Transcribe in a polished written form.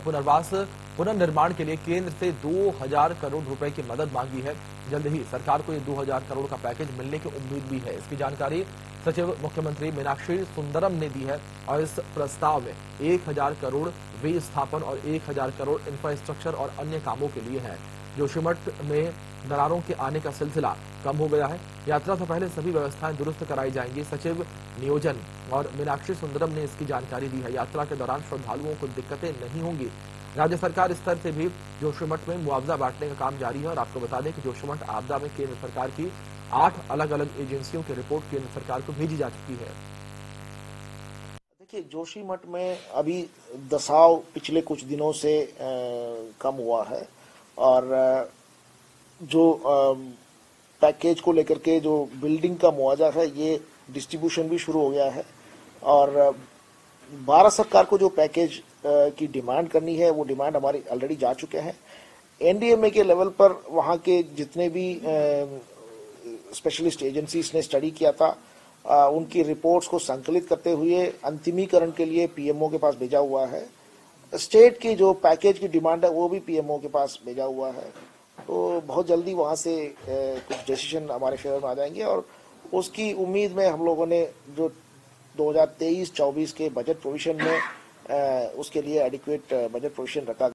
पुनर्वास पुनर्निर्माण के लिए केंद्र से 2000 करोड़ रुपए की मदद मांगी है। जल्द ही सरकार को ये 2000 करोड़ का पैकेज मिलने की उम्मीद भी है। इसकी जानकारी सचिव मुख्यमंत्री मीनाक्षी सुंदरम ने दी है और इस प्रस्ताव में 1000 करोड़ विस्थापन और 1000 करोड़ इंफ्रास्ट्रक्चर और अन्य कामों के लिए है। जोशीमठ में दरारों के आने का सिलसिला कम हो गया है। यात्रा से पहले सभी व्यवस्थाएं दुरुस्त कराई जाएंगी। सचिव नियोजन और मीनाक्षी सुंदरम ने इसकी जानकारी दी है। यात्रा के दौरान श्रद्धालुओं को दिक्कतें नहीं होंगी। राज्य सरकार स्तर से भी जोशीमठ में मुआवजा बांटने का काम जारी है और आपको बता दें कि जोशीमठ आपदा में केंद्र सरकार की 8 अलग अलग एजेंसियों की रिपोर्ट केंद्र सरकार को भेजी जा चुकी है। देखिए, जोशीमठ में अभी दसाव पिछले कुछ दिनों से कम हुआ है और जो पैकेज को लेकर के जो बिल्डिंग का मुआवजा है ये डिस्ट्रीब्यूशन भी शुरू हो गया है और भारत सरकार को जो पैकेज की डिमांड करनी है वो डिमांड हमारी ऑलरेडी जा चुके हैं। एनडीएमए के लेवल पर वहाँ के जितने भी स्पेशलिस्ट एजेंसीज ने स्टडी किया था उनकी रिपोर्ट्स को संकलित करते हुए अंतिमीकरण के लिए पीएमओ के पास भेजा हुआ है। स्टेट की जो पैकेज की डिमांड है वो भी पीएमओ के पास भेजा हुआ है। तो बहुत जल्दी वहाँ से कुछ डिसीजन हमारे फेवर में आ जाएंगे और उसकी उम्मीद में हम लोगों ने जो 2023-24 के बजट प्रोविजन में उसके लिए एडिक्वेट बजट प्रोविजन रखा